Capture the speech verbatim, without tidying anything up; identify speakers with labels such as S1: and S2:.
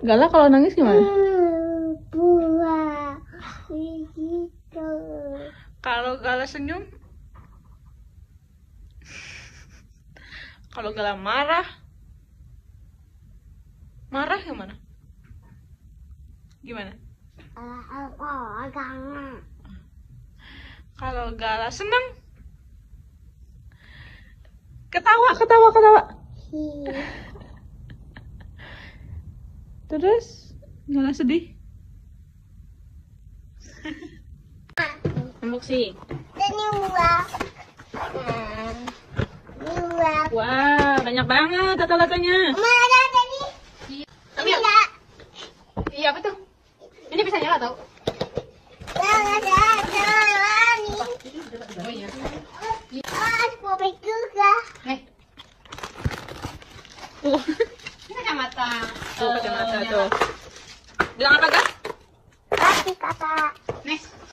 S1: Gala kalau nangis gimana?
S2: Buah. Begitu.
S1: Kalau Gala senyum? Kalau Gala marah? Marah gimana? Gimana? Kalau Gala senang? Ketawa, ketawa, ketawa. Terus Gala sedih? Empuk sih.
S2: Ini buah. Buah.
S1: Wah, banyak banget data-datanya.
S2: Mana ada tadi?
S1: Tapi
S2: Ini enggak.
S1: iya, apa tuh? Ini bisa nyala tau?
S2: Yang ada jalan nih.
S1: Oh iya.
S2: Ah, kopi juga.
S1: Nih. Tuh. Ini kacamata. Tuh, kacamata tuh. Bilang apa, Gak?
S2: Kasih kakak.
S1: Nih.